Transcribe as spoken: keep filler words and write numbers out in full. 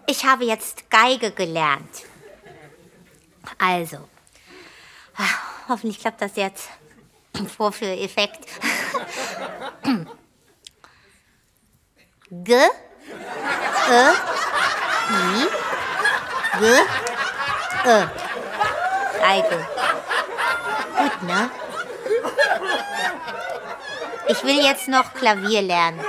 Ich habe jetzt Geige gelernt. Also, hoffentlich klappt das jetzt. Vorführeffekt. G, Ö, I, G, Ö. Geige. Gut, ne? Ich will jetzt noch Klavier lernen.